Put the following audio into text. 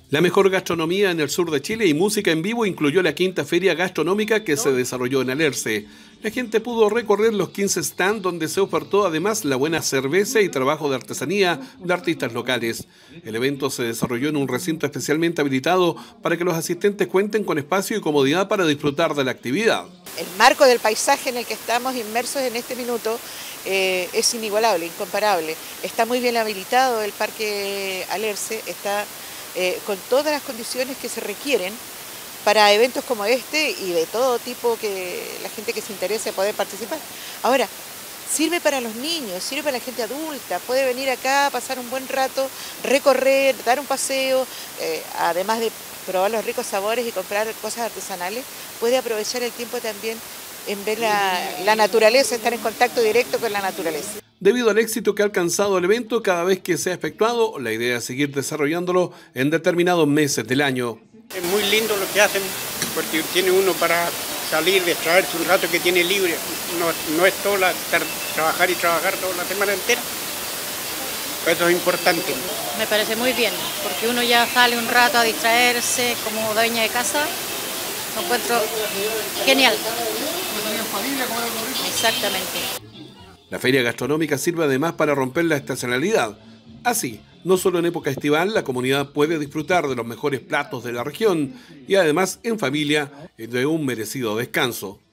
La mejor gastronomía en el sur de Chile y música en vivo incluyó la quinta feria gastronómica que se desarrolló en Alerce. La gente pudo recorrer los 15 stands donde se ofertó además la buena cerveza y trabajo de artesanía de artistas locales. El evento se desarrolló en un recinto especialmente habilitado para que los asistentes cuenten con espacio y comodidad para disfrutar de la actividad. El marco del paisaje en el que estamos inmersos en este minuto es inigualable, incomparable. Está muy bien habilitado el Parque Alerce, está con todas las condiciones que se requieren para eventos como este y de todo tipo que la gente que se interese poder participar. Ahora, sirve para los niños, sirve para la gente adulta, puede venir acá, pasar un buen rato, recorrer, dar un paseo, además de probar los ricos sabores y comprar cosas artesanales, puede aprovechar el tiempo también en ver la naturaleza, estar en contacto directo con la naturaleza. Debido al éxito que ha alcanzado el evento, cada vez que se ha efectuado, la idea es seguir desarrollándolo en determinados meses del año. Es muy lindo lo que hacen, porque tiene uno para salir, distraerse un rato que tiene libre. No es todo trabajar y trabajar toda la semana entera. Eso es importante. Me parece muy bien, porque uno ya sale un rato a distraerse como dueña de casa. Lo encuentro genial. Exactamente. La feria gastronómica sirve además para romper la estacionalidad. Así, no solo en época estival, la comunidad puede disfrutar de los mejores platos de la región y además en familia de un merecido descanso.